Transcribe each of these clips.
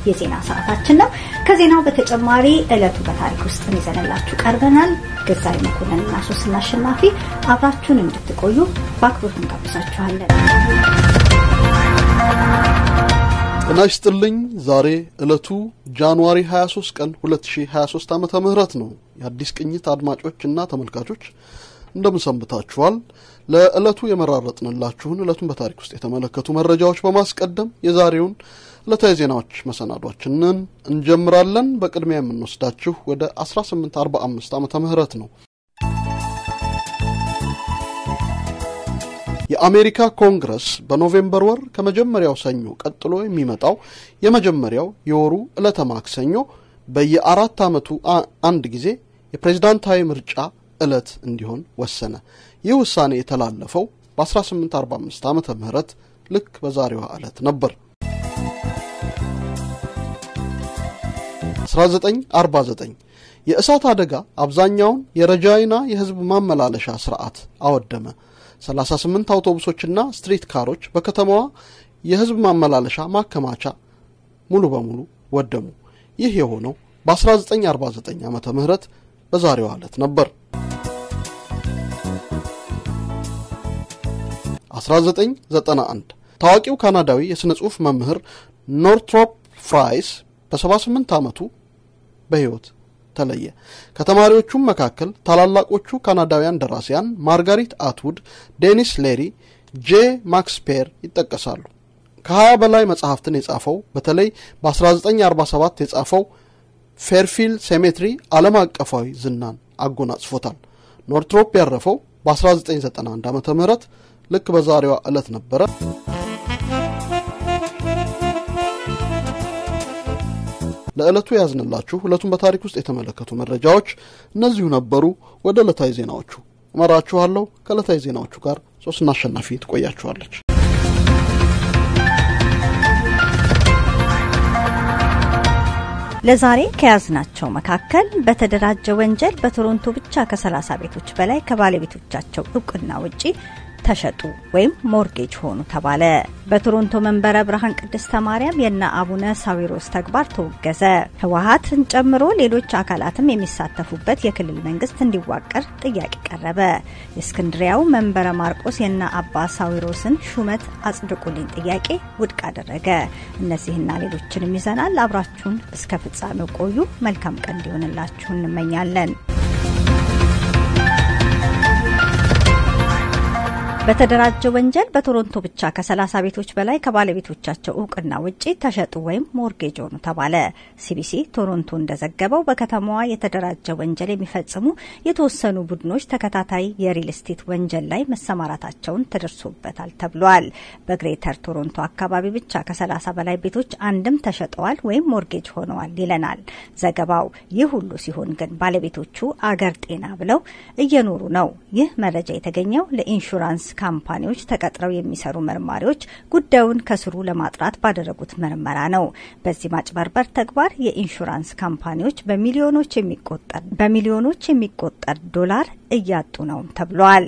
የዜና ሰዓታችን ነው። ከዜናው በተጨማሪ ዕለቱ በታሪክ ውስጥ ይዘንላችሁ ቀርበናል። ገዛይ መኮንንና ሶስና አሸናፊ አብራችሁን እንድትቆዩ በአክብሮት እንጋብዛችኋለን። ጤና ይስጥልኝ። ዛሬ ዕለቱ ጃንዋሪ 23 ቀን 2023 ዓመተ ምህረት ነው። የአዲስ ቅኝት አድማጮችና ተመልካቾች እንደምንሰምታችኋል። ለዕለቱ የመራረጥንላችሁን ዕለቱን በታሪክ ውስጥ የተመለከቱ መረጃዎች በማስቀደም የዛሬውን ዕለታዊ ዜናዎች መሰናዷችንን እንጀምራለን። በቅድሚያ የምንወስዳችሁ ወደ 1845 ዓመተ ምህረት ነው። የአሜሪካ ኮንግረስ በኖቬምበር ወር ከመጀመሪያው ሰኞ ቀጥሎ የሚመጣው የመጀመሪያው የወሩ ዕለተ ማክሰኞ በየ4 ዓመቱ አንድ ጊዜ የፕሬዝዳንታዊ ምርጫ ዕለት እንዲሆን ወሰነ። ይህ ውሳኔ የተላለፈው በ1845 ዓመተ ምህረት ልክ በዛሬዋ ዕለት ነበር። 1949 የእሳት አደጋ አብዛኛውን የረጃይና የህዝብ ማመላለሻ ስርዓት አወደመ። 38 አውቶቡሶችና ስትሪት ካሮች በከተማዋ የህዝብ ማመላለሻ ማከማቻ ሙሉ በሙሉ ወደሙ። ይህ የሆነው በ1949 ዓመተ ምህረት በዛሬዋ ዕለት ነበር። 1991 ታዋቂው ካናዳዊ የሥነ ጽሑፍ መምህር ኖርትሮፕ ፍራይስ በ78 ዓመቱ በህይወት ተለየ። ከተማሪዎቹም መካከል ታላላቆቹ ካናዳውያን ደራሲያን ማርጋሪት አትውድ፣ ዴኒስ ሌሪ፣ ጄ ማክስፔር ይጠቀሳሉ። ከ20 በላይ መጽሐፍትን የጻፈው በተለይ በ1947 የጻፈው ፌርፊልድ ሴሜትሪ ዓለም አቀፋዊ ዝናን አጎናጽፎታል። ኖርትሮፕ ያረፈው በ1991 ዓመተ ምህረት ልክ በዛሬዋ ዕለት ነበር። ለዕለቱ ያዝንላችሁ ዕለቱን በታሪክ ውስጥ የተመለከቱ መረጃዎች እነዚሁ ነበሩ። ወደ ዕለታዊ ዜናዎቹ እመራችኋለሁ። ከዕለታዊ ዜናዎቹ ጋር ሶስና አሸናፊ ትቆያችኋለች። ለዛሬ ከያዝናቸው መካከል በተደራጀ ወንጀል በቶሮንቶ ብቻ ከ30 ቤቶች በላይ ከባለቤቶቻቸው ዕውቅና ውጪ ተሸጡ ወይም ሞርጌጅ ሆኑ ተባለ። በቶሮንቶ መንበረ ብርሃን ቅድስተ ማርያም የና አቡነ ሳዊሮስ ተግባር ተወገዘ። ህወሓትን ጨምሮ ሌሎች አካላትም የሚሳተፉበት የክልል መንግስት እንዲዋቀር ጥያቄ ቀረበ። የእስክንድሪያው መንበረ ማርቆስ የና አባ ሳዊሮስን ሹመት አጽድቁልኝ ጥያቄ ውድቅ አደረገ። እነዚህና ሌሎችንም ይዘናል። አብራችሁን እስከ ፍጻሜው ቆዩ። መልካም ቀን እንዲሆንላችሁ እንመኛለን። በተደራጀ ወንጀል በቶሮንቶ ብቻ ከ30 ቤቶች በላይ ከባለቤቶቻቸው ዕውቅና ውጪ ተሸጡ ወይም ሞርጌጅ ሆኑ ተባለ። ሲቢሲ ቶሮንቶ እንደዘገበው በከተማዋ የተደራጀ ወንጀል የሚፈጽሙ የተወሰኑ ቡድኖች ተከታታይ የሪል ስቴት ወንጀል ላይ መሰማራታቸውን ተደርሶበታል ተብሏል። በግሬተር ቶሮንቶ አካባቢ ብቻ ከ30 በላይ ቤቶች አንድም ተሸጠዋል ወይም ሞርጌጅ ሆነዋል ይለናል ዘገባው። ይህ ሁሉ ሲሆን ግን ባለቤቶቹ አገር ጤና ብለው እየኖሩ ነው። ይህ መረጃ የተገኘው ለኢንሹራንስ ካምፓኒዎች ተቀጥረው የሚሰሩ መርማሪዎች ጉዳዩን ከስሩ ለማጥራት ባደረጉት ምርመራ ነው። በዚህ ማጭበርበር ተግባር የኢንሹራንስ ካምፓኒዎች በሚሊዮኖች የሚቆጠር ዶላር እያጡ ነው ተብሏል።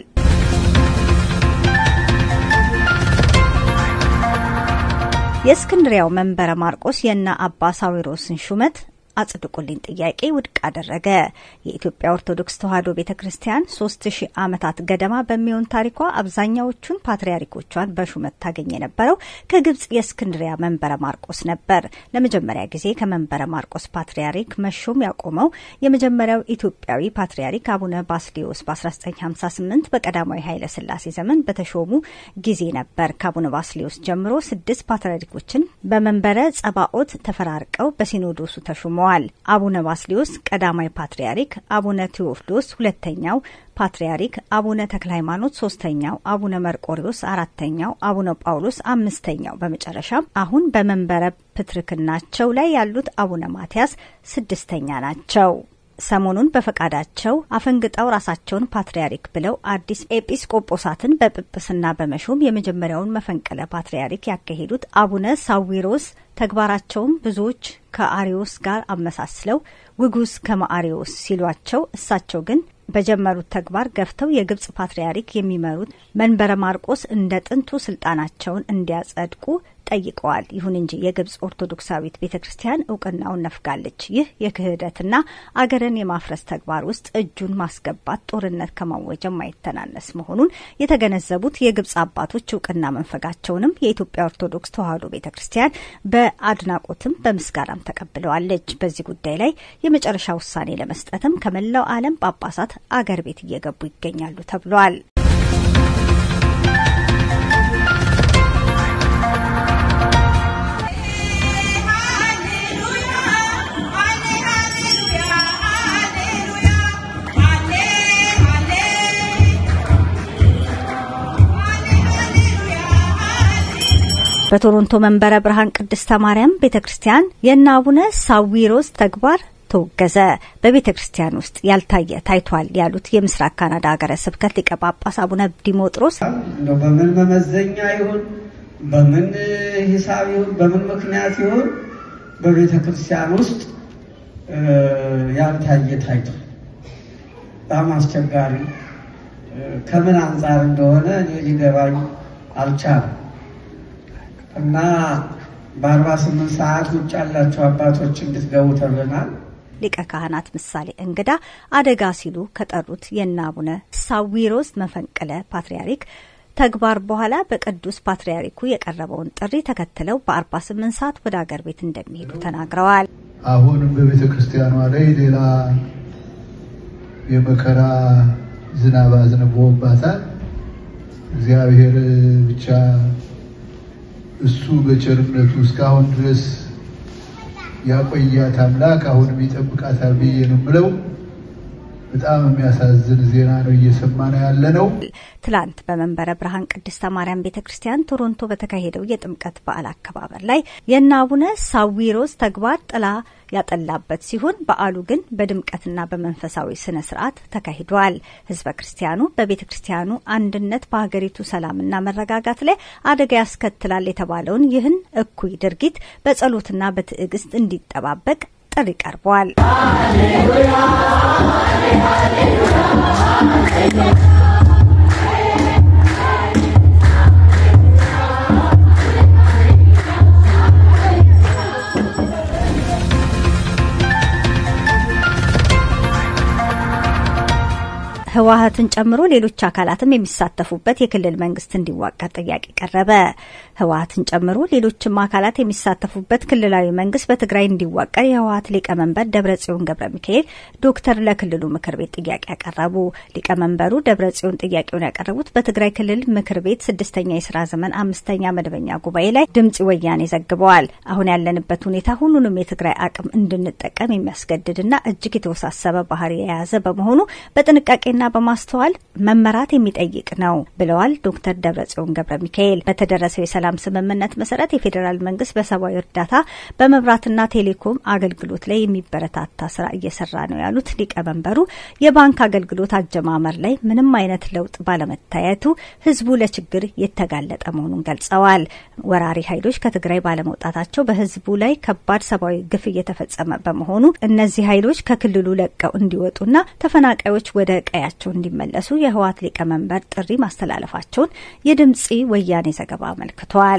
የእስክንድሪያው መንበረ ማርቆስ የና አባ ሳዊሮስን ሹመት አጽድቁልኝ ጥያቄ ውድቅ አደረገ። የኢትዮጵያ ኦርቶዶክስ ተዋሕዶ ቤተክርስቲያን 3000 ዓመታት ገደማ በሚሆን ታሪኳ አብዛኛዎቹን ፓትርያርኮቿን በሹመት ታገኘ የነበረው ከግብጽ የእስክንድሪያ መንበረ ማርቆስ ነበር። ለመጀመሪያ ጊዜ ከመንበረ ማርቆስ ፓትርያርክ መሾም ያቆመው የመጀመሪያው ኢትዮጵያዊ ፓትርያርክ አቡነ ባስልዮስ በ1958 በቀዳማዊ ኃይለ ሥላሴ ዘመን በተሾሙ ጊዜ ነበር። ከአቡነ ባስልዮስ ጀምሮ 6 ፓትርያርኮችን በመንበረ ጸባኦት ተፈራርቀው በሲኖዶሱ ተሾሙ። አቡነ ባስልዮስ ቀዳማዊ ፓትርያርክ፣ አቡነ ቴዎፍሎስ ሁለተኛው ፓትርያርክ፣ አቡነ ተክለ ሃይማኖት ሶስተኛው፣ አቡነ መርቆሪዎስ አራተኛው፣ አቡነ ጳውሎስ አምስተኛው፣ በመጨረሻም አሁን በመንበረ ፕትርክናቸው ላይ ያሉት አቡነ ማቲያስ ስድስተኛ ናቸው። ሰሞኑን በፈቃዳቸው አፈንግጣው ራሳቸውን ፓትርያርክ ብለው አዲስ ኤጲስቆጶሳትን በጵጵስና በመሾም የመጀመሪያውን መፈንቅለ ፓትርያርክ ያካሄዱት አቡነ ሳዊሮስ ተግባራቸውም ብዙዎች ከአሪዮስ ጋር አመሳስለው ውጉስ ከማአሪዮስ ሲሏቸው እሳቸው ግን በጀመሩት ተግባር ገፍተው የግብጽ ፓትርያርክ የሚመሩት መንበረ ማርቆስ እንደ ጥንቱ ስልጣናቸውን እንዲያጸድቁ ጠይቀዋል። ይሁን እንጂ የግብጽ ኦርቶዶክሳዊት ቤተክርስቲያን እውቅናውን ነፍጋለች። ይህ የክህደትና አገርን የማፍረስ ተግባር ውስጥ እጁን ማስገባት ጦርነት ከማወጅ የማይተናነስ መሆኑን የተገነዘቡት የግብጽ አባቶች እውቅና መንፈጋቸውንም የኢትዮጵያ ኦርቶዶክስ ተዋሕዶ ቤተክርስቲያን በአድናቆትም በምስጋናም ተቀብለዋለች። በዚህ ጉዳይ ላይ የመጨረሻ ውሳኔ ለመስጠትም ከመላው ዓለም ጳጳሳት አገር ቤት እየገቡ ይገኛሉ ተብሏል። በቶሮንቶ መንበረ ብርሃን ቅድስት ማርያም ቤተክርስቲያን የአቡነ ሳዊሮስ ተግባር ተወገዘ። በቤተክርስቲያን ውስጥ ያልታየ ታይቷል ያሉት የምስራቅ ካናዳ ሀገረ ስብከት ሊቀ ጳጳስ አቡነ ዲሞጥሮስ በምን መመዘኛ ይሁን በምን ሂሳብ ይሁን በምን ምክንያት ይሁን በቤተክርስቲያን ውስጥ ያልታየ ታይቷል። በጣም አስቸጋሪ ከምን አንፃር እንደሆነ እኔ ሊገባኝ አልቻለም። እና በ48 ሰዓት ውጭ ያላችሁ አባቶች እንድትገቡ ተብለናል። ሊቀ ካህናት ምሳሌ እንግዳ አደጋ ሲሉ ከጠሩት የአቡነ ሳዊሮስ መፈንቅለ ፓትርያርክ ተግባር በኋላ በቅዱስ ፓትርያርኩ የቀረበውን ጥሪ ተከትለው በ48 ሰዓት ወደ አገር ቤት እንደሚሄዱ ተናግረዋል። አሁንም በቤተ ክርስቲያኗ ላይ ሌላ የመከራ ዝናብ አዝንቦባታል። እግዚአብሔር ብቻ እሱ በቸርነቱ እስካሁን ድረስ ያቆያት አምላክ አሁንም ይጠብቃታል ብዬ ነው የምለው። በጣም የሚያሳዝን ዜና ነው እየሰማን ያለነው። ትላንት በመንበረ ብርሃን ቅድስት ማርያም ቤተክርስቲያን ቶሮንቶ በተካሄደው የጥምቀት በዓል አከባበር ላይ የአቡነ ሳዊሮስ ተግባር ጥላ ያጠላበት ሲሆን በዓሉ ግን በድምቀትና በመንፈሳዊ ስነ ስርዓት ተካሂዷል። ህዝበ ክርስቲያኑ በቤተክርስቲያኑ አንድነት በሀገሪቱ ሰላምና መረጋጋት ላይ አደጋ ያስከትላል የተባለውን ይህን እኩይ ድርጊት በጸሎትና በትዕግስት እንዲጠባበቅ ጥሪ ቀርቧል። ህወሓትን ጨምሮ ሌሎች አካላትም የሚሳተፉበት የክልል መንግስት እንዲዋቀር ጥያቄ ቀረበ። ህወሓትን ጨምሮ ሌሎችም አካላት የሚሳተፉበት ክልላዊ መንግስት በትግራይ እንዲዋቀር የህወሓት ሊቀመንበር ደብረጽዮን ገብረሚካኤል ዶክተር ለክልሉ ምክር ቤት ጥያቄ ያቀረቡ። ሊቀመንበሩ ደብረጽዮን ጥያቄውን ያቀረቡት በትግራይ ክልል ምክር ቤት 6ኛ የሥራ ዘመን 5ኛ መደበኛ ጉባኤ ላይ ድምጽ ወያኔ ዘግበዋል። አሁን ያለንበት ሁኔታ ሁሉንም የትግራይ አቅም እንድንጠቀም የሚያስገድድና እጅግ የተወሳሰበ ባህሪ የያዘ በመሆኑ በጥንቃቄና በማስተዋል መመራት የሚጠይቅ ነው ብለዋል ዶክተር ደብረጽዮን ገብረሚካኤል። በተደረሰው የሰላም ስምምነት መሰረት የፌዴራል መንግስት በሰብአዊ እርዳታ በመብራትና ቴሌኮም አገልግሎት ላይ የሚበረታታ ስራ እየሰራ ነው ያሉት ሊቀመንበሩ የባንክ አገልግሎት አጀማመር ላይ ምንም አይነት ለውጥ ባለመታየቱ ህዝቡ ለችግር የተጋለጠ መሆኑን ገልጸዋል። ወራሪ ኃይሎች ከትግራይ ባለመውጣታቸው በህዝቡ ላይ ከባድ ሰብአዊ ግፍ እየተፈጸመ በመሆኑ እነዚህ ኃይሎች ከክልሉ ለቀው እንዲወጡና ተፈናቃዮች ወደ ቀያቸው እንዲመለሱ የህወሓት ሊቀመንበር ጥሪ ማስተላለፋቸውን የድምጽ ወያኔ ዘገባ አመልክቷል።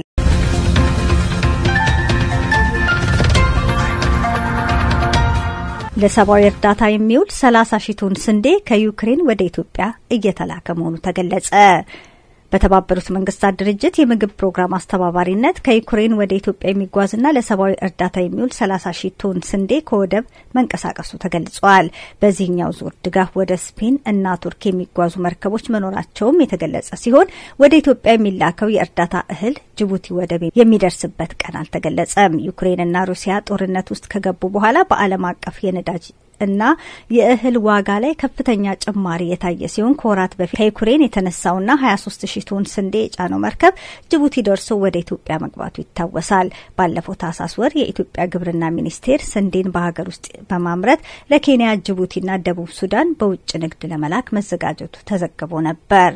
ለሰብአዊ እርዳታ የሚውል 30,000 ቶን ስንዴ ከዩክሬን ወደ ኢትዮጵያ እየተላከ መሆኑ ተገለጸ። በተባበሩት መንግስታት ድርጅት የምግብ ፕሮግራም አስተባባሪነት ከዩክሬን ወደ ኢትዮጵያ የሚጓዝና ለሰብአዊ እርዳታ የሚውል 30,000 ቶን ስንዴ ከወደብ መንቀሳቀሱ ተገልጿል። በዚህኛው ዙር ድጋፍ ወደ ስፔን እና ቱርክ የሚጓዙ መርከቦች መኖራቸውም የተገለጸ ሲሆን ወደ ኢትዮጵያ የሚላከው የእርዳታ እህል ጅቡቲ ወደብ የሚደርስበት ቀን አልተገለጸም። ዩክሬንና ሩሲያ ጦርነት ውስጥ ከገቡ በኋላ በዓለም አቀፍ የነዳጅ እና የእህል ዋጋ ላይ ከፍተኛ ጭማሪ የታየ ሲሆን ከወራት በፊት ከዩክሬን የተነሳውና 23,000 ቶን ስንዴ የጫነው መርከብ ጅቡቲ ደርሶ ወደ ኢትዮጵያ መግባቱ ይታወሳል። ባለፈው ታህሳስ ወር የኢትዮጵያ ግብርና ሚኒስቴር ስንዴን በሀገር ውስጥ በማምረት ለኬንያ፣ ጅቡቲና ደቡብ ሱዳን በውጭ ንግድ ለመላክ መዘጋጀቱ ተዘግቦ ነበር።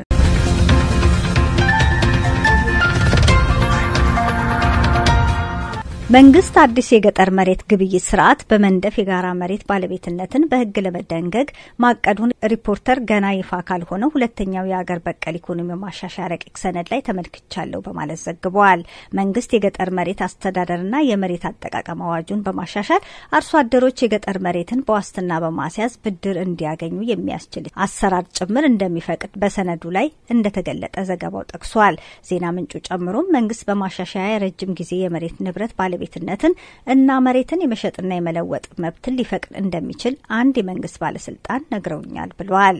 መንግስት አዲስ የገጠር መሬት ግብይት ስርዓት በመንደፍ የጋራ መሬት ባለቤትነትን በህግ ለመደንገግ ማቀዱን ሪፖርተር ገና ይፋ ካልሆነ ሁለተኛው የአገር በቀል ኢኮኖሚ ማሻሻያ ረቂቅ ሰነድ ላይ ተመልክቻለሁ በማለት ዘግቧል። መንግስት የገጠር መሬት አስተዳደርና የመሬት አጠቃቀም አዋጁን በማሻሻል አርሶ አደሮች የገጠር መሬትን በዋስትና በማስያዝ ብድር እንዲያገኙ የሚያስችል አሰራር ጭምር እንደሚፈቅድ በሰነዱ ላይ እንደተገለጠ ዘገባው ጠቅሷል። ዜና ምንጩ ጨምሮም መንግስት በማሻሻያ የረጅም ጊዜ የመሬት ንብረት ባለቤትነትን እና መሬትን የመሸጥና የመለወጥ መብትን ሊፈቅድ እንደሚችል አንድ የመንግስት ባለስልጣን ነግረውኛል ብለዋል።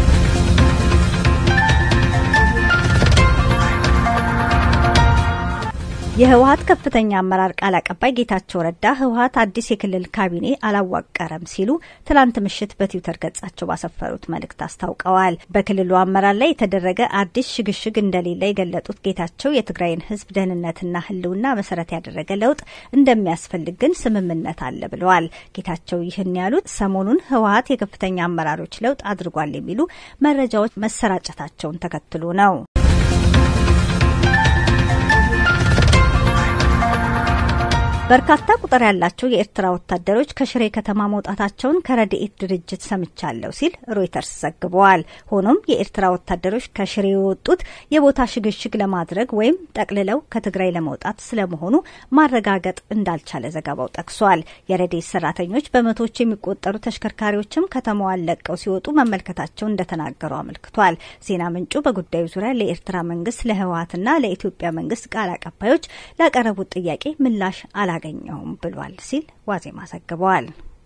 የህወሓት ከፍተኛ አመራር ቃል አቀባይ ጌታቸው ረዳ ህወሓት አዲስ የክልል ካቢኔ አላዋቀረም ሲሉ ትላንት ምሽት በትዊተር ገጻቸው ባሰፈሩት መልእክት አስታውቀዋል። በክልሉ አመራር ላይ የተደረገ አዲስ ሽግሽግ እንደሌለ የገለጡት ጌታቸው የትግራይን ህዝብ ደህንነትና ህልውና መሰረት ያደረገ ለውጥ እንደሚያስፈልግ ግን ስምምነት አለ ብለዋል። ጌታቸው ይህን ያሉት ሰሞኑን ህወሓት የከፍተኛ አመራሮች ለውጥ አድርጓል የሚሉ መረጃዎች መሰራጨታቸውን ተከትሎ ነው። በርካታ ቁጥር ያላቸው የኤርትራ ወታደሮች ከሽሬ ከተማ መውጣታቸውን ከረድኤት ድርጅት ሰምቻለሁ ሲል ሮይተርስ ዘግቧል። ሆኖም የኤርትራ ወታደሮች ከሽሬ የወጡት የቦታ ሽግሽግ ለማድረግ ወይም ጠቅልለው ከትግራይ ለመውጣት ስለመሆኑ ማረጋገጥ እንዳልቻለ ዘገባው ጠቅሷል። የረድኤት ሰራተኞች በመቶዎች የሚቆጠሩ ተሽከርካሪዎችም ከተማዋን ለቀው ሲወጡ መመልከታቸው እንደተናገሩ አመልክቷል። ዜና ምንጩ በጉዳዩ ዙሪያ ለኤርትራ መንግስት፣ ለህወሓትና ለኢትዮጵያ መንግስት ቃል አቀባዮች ላቀረቡት ጥያቄ ምላሽ አላገኘውም ብሏል ሲል ዋዜማ ዘግቧል።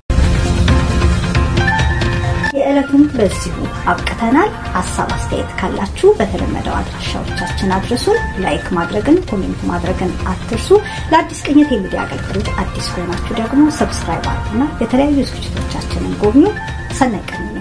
የዕለቱን በዚሁ አብቅተናል። ሀሳብ አስተያየት ካላችሁ በተለመደው አድራሻዎቻችን አድርሱን። ላይክ ማድረግን፣ ኮሜንት ማድረግን አትርሱ። ለአዲስ ቅኝት የሚዲያ አገልግሎት አዲስ ሆናችሁ ደግሞ ሰብስክራይብ አድርጉና የተለያዩ ዝግጅቶቻችንን ጎብኙ። ሰናይ ቀን